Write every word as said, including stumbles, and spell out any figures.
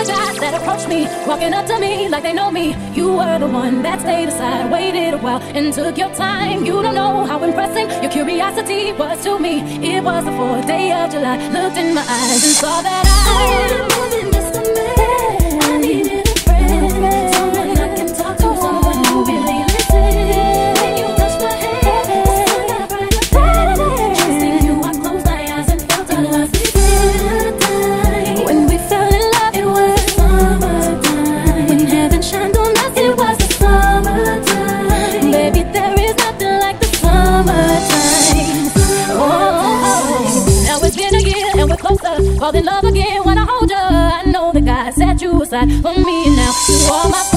the guys that approached me, walking up to me like they know me. You were the one that stayed aside, waited a while, and took your time. You don't know how impressing your curiosity was to me. It was the fourth day of July. Looked in my eyes and saw that I, I wasn't moving just a minute. I needed a friend, someone I can talk to, someone who really listens. When you touched my hand, the sun got brighter. Trusting you, I closed my eyes and felt it was the time. When we fell in love, it was the summertime. When heaven shined on us, it was the summertime. Baby, there is nothing like the summertime. Oh, now it's been a year and we're closer, fall in love again when I hold you. I know that God set you aside for me, and now you are my